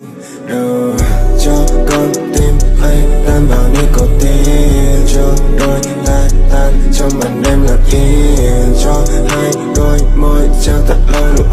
Rồi cho con tim ấy tan vào nicotine, cho đôi ta tan trong màn đêm lặng yên, cho hai đôi môi trao thật lâu nụ